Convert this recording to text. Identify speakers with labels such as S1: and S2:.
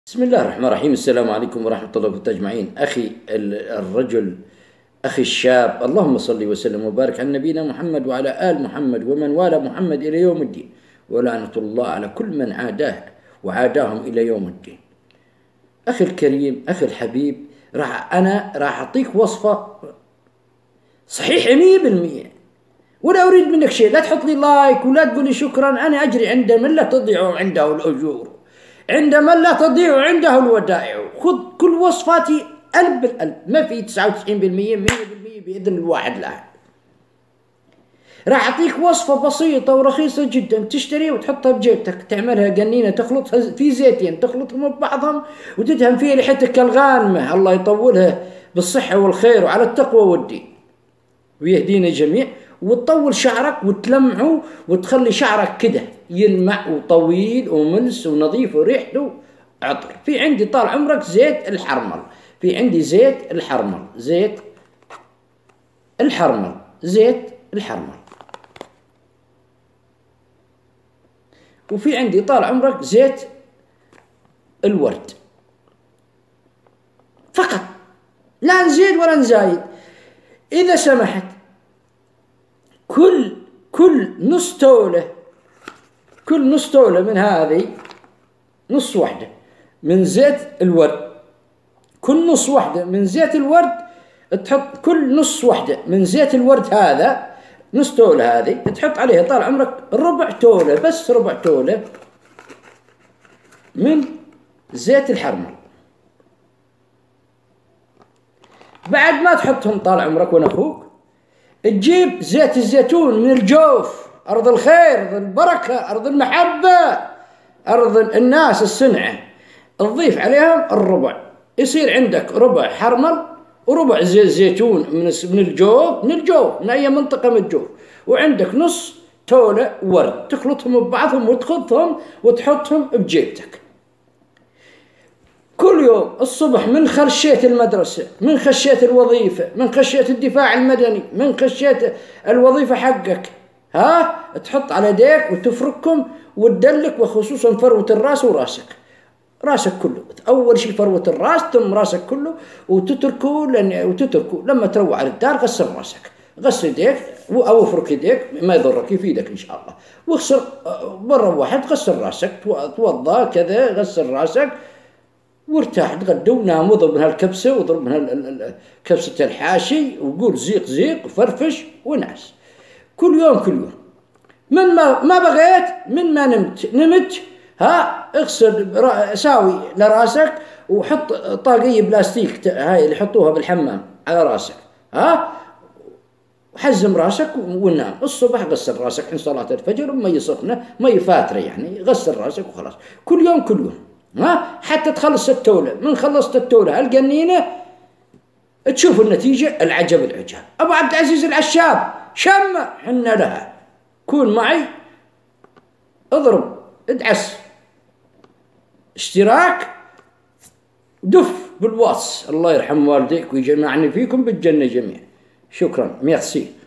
S1: بسم الله الرحمن الرحيم. السلام عليكم ورحمة الله وبركاته أجمعين. أخي الرجل، أخي الشاب، اللهم صل وسلم وبارك على نبينا محمد وعلى آل محمد ومن والى محمد إلى يوم الدين، ولعنة الله على كل من عاداه وعاداهم إلى يوم الدين. أخي الكريم، أخي الحبيب، أنا راح أعطيك وصفة صحيح 100%، ولا أريد منك شيء. لا تحط لي لايك ولا تقول لي شكرا. أنا أجري عند من لا تضيع عنده الأجور، عند من لا تضيع عنده الودائع. خذ كل وصفاتي ألف بالألف، ما في 99%، 100% بإذن الواحد الأحد. راح أعطيك وصفة بسيطة ورخيصة جدا، تشتريها وتحطها بجيبتك، تعملها قنينة، تخلطها في زيتين، تخلطهم ببعضهم وتدهن فيها لحيتك الغانمة، الله يطولها بالصحة والخير وعلى التقوى والدين ويهدينا جميع. وتطول شعرك وتلمعه وتخلي شعرك كده يلمع وطويل وملس ونظيف وريحته عطر. في عندي طال عمرك زيت الحرمل، في عندي زيت الحرمل، زيت الحرمل، زيت الحرمل. وفي عندي طال عمرك زيت الورد فقط، لا نزيد ولا نزايد. إذا سمحت كل نص تولة، كل نص تولة من هذه، نص واحدة من زيت الورد، كل نص واحدة من زيت الورد تحط، كل نص واحدة من زيت الورد هذا، نص تولة هذه تحط عليها طال عمرك ربع تولة، بس ربع تولة من زيت الحرمل. بعد ما تحطهم طال عمرك وانا اخوك، تجيب زيت الزيتون من الجوف، أرض الخير، أرض البركة، أرض المحبة، أرض الناس الصنعة، تضيف عليهم الربع، يصير عندك ربع حرمل وربع زيت زيتون من الجوف، من أي منطقة من الجوف، وعندك نص تولة ورد، تخلطهم ببعضهم وتخلطهم وتحطهم بجيبتك. كل يوم الصبح من خشيت المدرسة، من خشيت الوظيفة، من خشيت الدفاع المدني، من خشيت الوظيفة حقك، تحط على يديك وتفركهم وتدلك، وخصوصا فروة الراس وراسك، راسك كله. أول شيء فروة الراس ثم راسك كله، وتتركه لما تروح على الدار غسل راسك، غسل يديك أو افرك يديك، ما يضرك، يفيدك إن شاء الله. واغسل مرة واحد، غسل راسك، توضأ كذا، غسل راسك وارتاح، تغدى ونام، واضرب من هالكبسة واضرب من كبسة الحاشي، وقول زيق زيق وفرفش ونعس. كل يوم من ما بغيت، من ما نمت اغسل، ساوي لراسك وحط طاقية بلاستيك هاي اللي يحطوها بالحمام على راسك، حزم راسك ونام. الصبح غسل راسك عند صلاة الفجر بمي سخنة، مي فاترة يعني، غسل راسك وخلاص. كل يوم حتى تخلص التولة. من خلصت التولة القنينة تشوف النتيجة العجب العجاب. أبو عبد العزيز العشاب، شمع حنا لها، كون معي، اضرب، ادعس اشتراك، دف بالواتس. الله يرحم والديك ويجمعني فيكم بالجنة جميعا. شكرا، ميرسي.